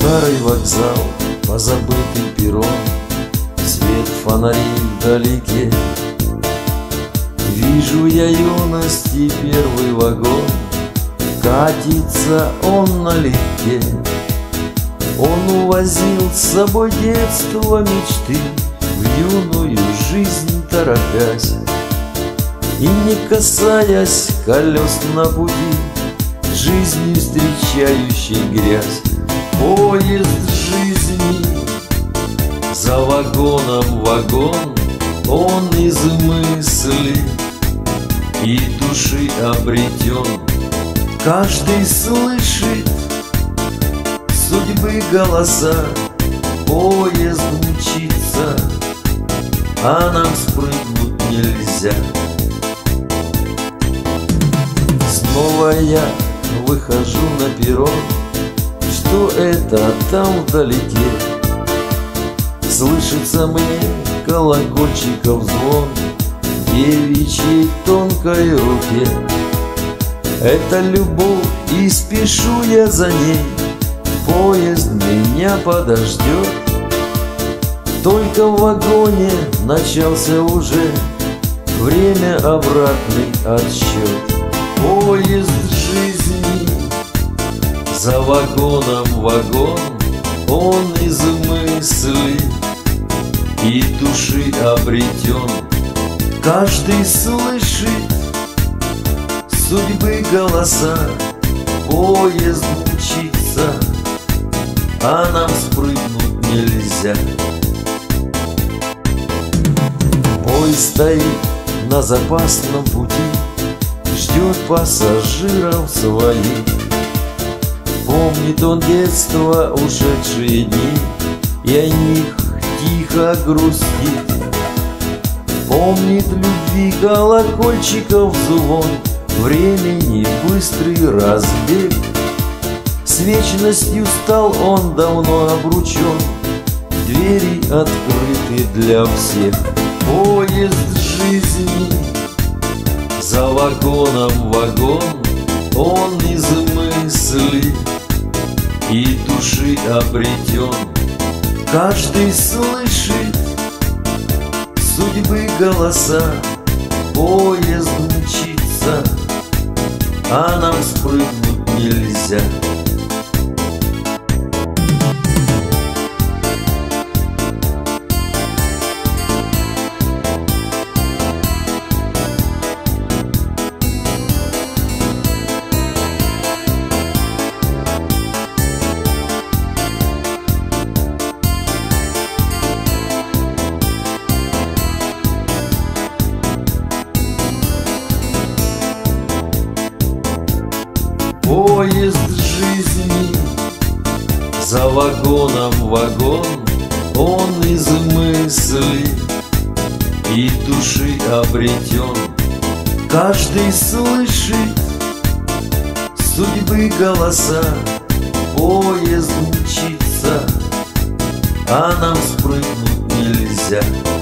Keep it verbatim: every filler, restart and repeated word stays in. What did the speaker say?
Старый вокзал, позабытый перрон, свет фонарей вдалеке. Вижу я юности первый вагон, катится он налегке. Он увозил с собой детство мечты, в юную жизнь торопясь, и не касаясь колес на пути, жизнью встречающей грязь. Поезд жизни, за вагоном вагон, он из мысли и души обретен. Каждый слышит судьбы голоса, поезд мчится, а нам спрыгнуть нельзя. Снова я выхожу на перрон, что это там вдалеке? Слышится мне колокольчиков звон в девичьей тонкой руке. Это любовь, и спешу я за ней, поезд меня подождет. Только в вагоне начался уже время обратный отсчет. Поезд жизни, за вагоном вагон, он из мысли и души обретен. Каждый слышит судьбы голоса, поезд мчится, а нам спрыгнуть нельзя. Поезд стоит на запасном пути, ждет пассажиров своих. Помнит он детство, ушедшие дни, и о них тихо грустит. Помнит любви колокольчиков звон, времени быстрый разбег. С вечностью стал он давно обручен, двери открыты для всех. Поезд жизни, за вагоном вагон, он из мысли и души обретен. Каждый слышит судьбы голоса, поезд мчится, а нам спрыгнуть нельзя. Поезд жизни, за вагоном вагон, он из мысли и души обретен. Каждый слышит судьбы голоса, поезд мчится, а нам спрыгнуть нельзя.